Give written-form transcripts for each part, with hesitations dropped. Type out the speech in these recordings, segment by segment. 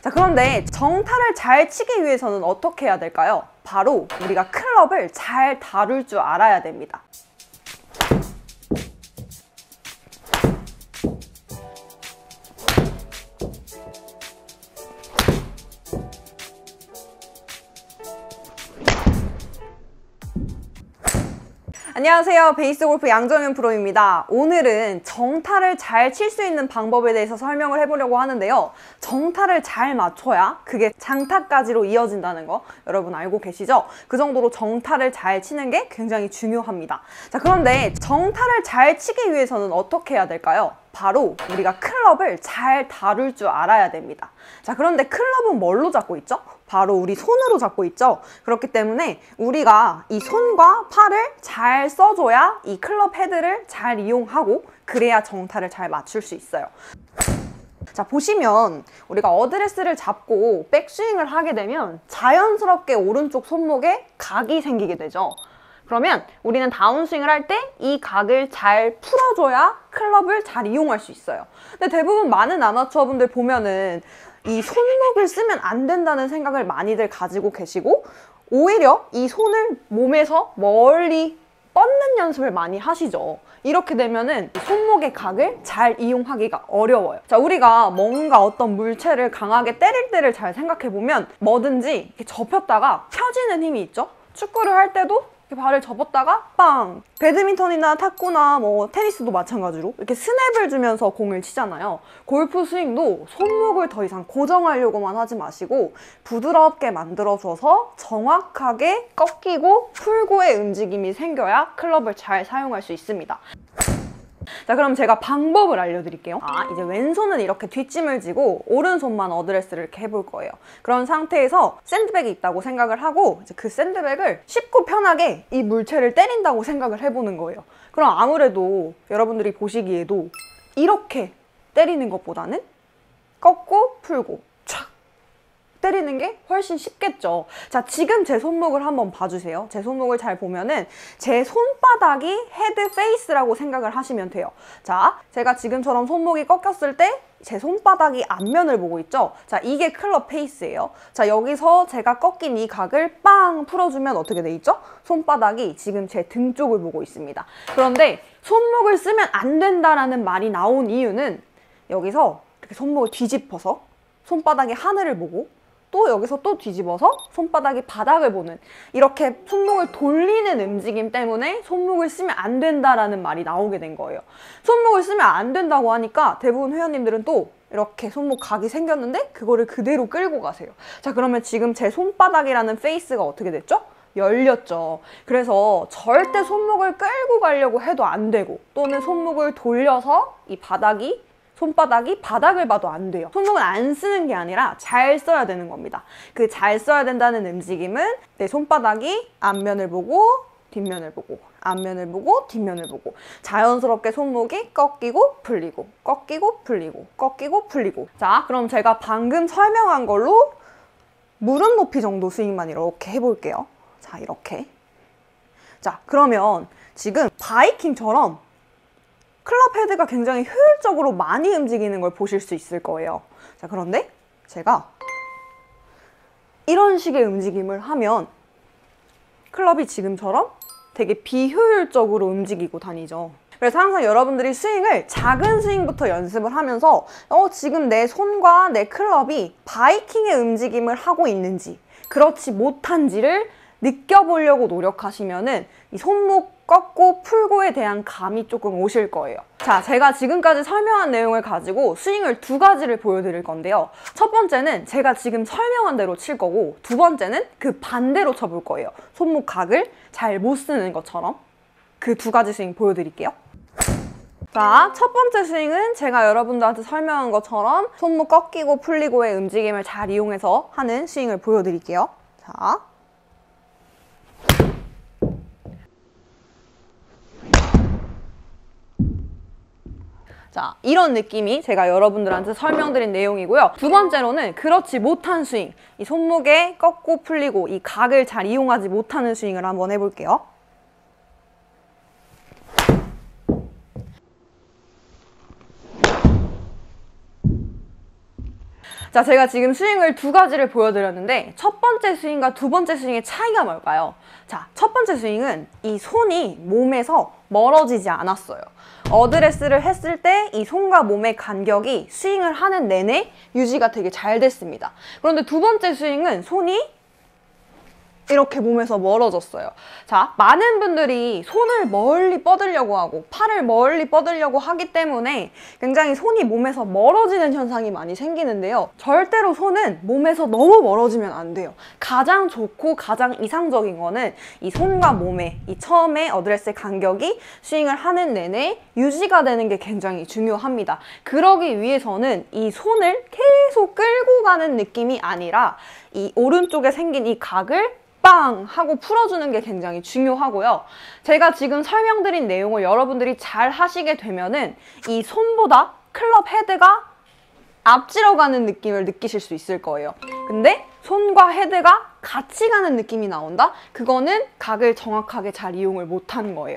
자, 그런데 정타를 잘 치기 위해서는 어떻게 해야 될까요? 바로 우리가 클럽을 잘 다룰 줄 알아야 됩니다. 안녕하세요. 베이스골프 양정현 프로입니다. 오늘은 정타를 잘 칠 수 있는 방법에 대해서 설명을 해보려고 하는데요. 정타를 잘 맞춰야 그게 장타까지로 이어진다는 거 여러분 알고 계시죠? 그 정도로 정타를 잘 치는 게 굉장히 중요합니다. 자, 그런데 정타를 잘 치기 위해서는 어떻게 해야 될까요? 바로 우리가 클럽을 잘 다룰 줄 알아야 됩니다. 자, 그런데 클럽은 뭘로 잡고 있죠? 바로 우리 손으로 잡고 있죠. 그렇기 때문에 우리가 이 손과 팔을 잘 써줘야 이 클럽 헤드를 잘 이용하고 그래야 정타를 잘 맞출 수 있어요. 자, 보시면 우리가 어드레스를 잡고 백스윙을 하게 되면 자연스럽게 오른쪽 손목에 각이 생기게 되죠. 그러면 우리는 다운스윙을 할 때 이 각을 잘 풀어줘야 클럽을 잘 이용할 수 있어요. 근데 대부분 많은 아마추어분들 보면은 이 손목을 쓰면 안 된다는 생각을 많이들 가지고 계시고 오히려 이 손을 몸에서 멀리 뻗는 연습을 많이 하시죠. 이렇게 되면은 손목의 각을 잘 이용하기가 어려워요. 자, 우리가 뭔가 어떤 물체를 강하게 때릴 때를 잘 생각해보면 뭐든지 이렇게 접혔다가 펴지는 힘이 있죠. 축구를 할 때도 이렇게 발을 접었다가 빵! 배드민턴이나 탁구나 뭐 테니스도 마찬가지로 이렇게 스냅을 주면서 공을 치잖아요. 골프 스윙도 손목을 더 이상 고정하려고만 하지 마시고 부드럽게 만들어줘서 정확하게 꺾이고 풀고의 움직임이 생겨야 클럽을 잘 사용할 수 있습니다. 자, 그럼 제가 방법을 알려드릴게요. 이제 왼손은 이렇게 뒷짐을 지고 오른손만 어드레스를 이렇게 해볼 거예요. 그런 상태에서 샌드백이 있다고 생각을 하고 이제 그 샌드백을 쉽고 편하게 이 물체를 때린다고 생각을 해보는 거예요. 그럼 아무래도 여러분들이 보시기에도 이렇게 때리는 것보다는 꺾고 풀고 촥 때리는 게 훨씬 쉽겠죠. 자, 지금 제 손목을 한번 봐주세요. 제 손목을 잘 보면은 제 손바닥이 헤드 페이스라고 생각을 하시면 돼요. 자, 제가 지금처럼 손목이 꺾였을 때 제 손바닥이 앞면을 보고 있죠? 자, 이게 클럽 페이스예요. 자, 여기서 제가 꺾인 이 각을 빵 풀어주면 어떻게 돼 있죠? 손바닥이 지금 제 등 쪽을 보고 있습니다. 그런데 손목을 쓰면 안 된다라는 말이 나온 이유는 여기서 이렇게 손목을 뒤집어서 손바닥이 하늘을 보고 또 여기서 또 뒤집어서 손바닥이 바닥을 보는 이렇게 손목을 돌리는 움직임 때문에 손목을 쓰면 안 된다라는 말이 나오게 된 거예요. 손목을 쓰면 안 된다고 하니까 대부분 회원님들은 또 이렇게 손목 각이 생겼는데 그거를 그대로 끌고 가세요. 자, 그러면 지금 제 손바닥이라는 페이스가 어떻게 됐죠? 열렸죠. 그래서 절대 손목을 끌고 가려고 해도 안 되고 또는 손목을 돌려서 이 손바닥이 바닥을 봐도 안 돼요. 손목을 안 쓰는 게 아니라 잘 써야 되는 겁니다. 그 잘 써야 된다는 움직임은 내 손바닥이 앞면을 보고 뒷면을 보고 앞면을 보고 뒷면을 보고 자연스럽게 손목이 꺾이고 풀리고 꺾이고 풀리고 꺾이고 풀리고. 자, 그럼 제가 방금 설명한 걸로 무릎 높이 정도 스윙만 이렇게 해볼게요. 자, 이렇게. 자, 그러면 지금 바이킹처럼 클럽 헤드가 굉장히 효율적으로 많이 움직이는 걸 보실 수 있을 거예요. 자, 그런데 제가 이런 식의 움직임을 하면 클럽이 지금처럼 되게 비효율적으로 움직이고 다니죠. 그래서 항상 여러분들이 스윙을 작은 스윙부터 연습을 하면서 지금 내 손과 내 클럽이 바이킹의 움직임을 하고 있는지 그렇지 못한지를 느껴보려고 노력하시면은 이 손목 꺾고 풀고에 대한 감이 조금 오실 거예요. 자, 제가 지금까지 설명한 내용을 가지고 스윙을 두 가지를 보여드릴 건데요. 첫 번째는 제가 지금 설명한 대로 칠 거고 두 번째는 그 반대로 쳐볼 거예요. 손목 각을 잘 못 쓰는 것처럼. 그 두 가지 스윙 보여드릴게요. 자, 첫 번째 스윙은 제가 여러분들한테 설명한 것처럼 손목 꺾이고 풀리고의 움직임을 잘 이용해서 하는 스윙을 보여드릴게요. 자, 이런 느낌이 제가 여러분들한테 설명드린 내용이고요. 두 번째로는 그렇지 못한 스윙, 이 손목에 꺾고 풀리고 이 각을 잘 이용하지 못하는 스윙을 한번 해볼게요. 자, 제가 지금 스윙을 두 가지를 보여드렸는데 첫 번째 스윙과 두 번째 스윙의 차이가 뭘까요? 자, 첫 번째 스윙은 이 손이 몸에서 멀어지지 않았어요. 어드레스를 했을 때 이 손과 몸의 간격이 스윙을 하는 내내 유지가 되게 잘 됐습니다. 그런데 두 번째 스윙은 손이 이렇게 몸에서 멀어졌어요. 자, 많은 분들이 손을 멀리 뻗으려고 하고 팔을 멀리 뻗으려고 하기 때문에 굉장히 손이 몸에서 멀어지는 현상이 많이 생기는데요. 절대로 손은 몸에서 너무 멀어지면 안 돼요. 가장 좋고 가장 이상적인 거는 이 손과 몸의 이 처음에 어드레스의 간격이 스윙을 하는 내내 유지가 되는 게 굉장히 중요합니다. 그러기 위해서는 이 손을 계속 끌고 가는 느낌이 아니라 이 오른쪽에 생긴 이 각을 빵! 하고 풀어주는 게 굉장히 중요하고요. 제가 지금 설명드린 내용을 여러분들이 잘 하시게 되면은 이 손보다 클럽 헤드가 앞지러 가는 느낌을 느끼실 수 있을 거예요. 근데 손과 헤드가 같이 가는 느낌이 나온다? 그거는 각을 정확하게 잘 이용을 못한 거예요.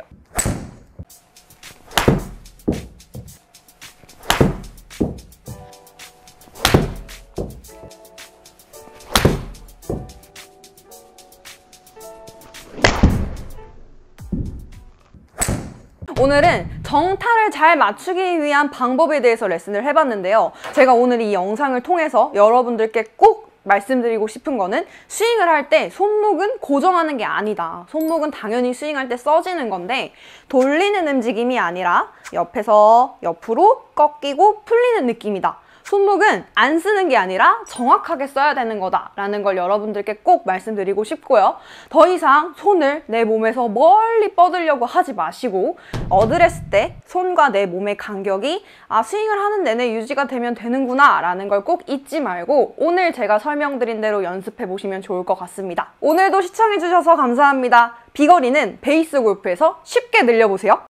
오늘은 정타를 잘 맞추기 위한 방법에 대해서 레슨을 해봤는데요. 제가 오늘 이 영상을 통해서 여러분들께 꼭 말씀드리고 싶은 거는 스윙을 할 때 손목은 고정하는 게 아니다. 손목은 당연히 스윙할 때 써지는 건데 돌리는 움직임이 아니라 옆에서 옆으로 꺾이고 풀리는 느낌이다. 손목은 안 쓰는 게 아니라 정확하게 써야 되는 거다라는 걸 여러분들께 꼭 말씀드리고 싶고요. 더 이상 손을 내 몸에서 멀리 뻗으려고 하지 마시고 어드레스 때 손과 내 몸의 간격이 스윙을 하는 내내 유지가 되면 되는구나 라는 걸 꼭 잊지 말고 오늘 제가 설명드린 대로 연습해 보시면 좋을 것 같습니다. 오늘도 시청해 주셔서 감사합니다. 비거리는 베이스 골프에서 쉽게 늘려보세요.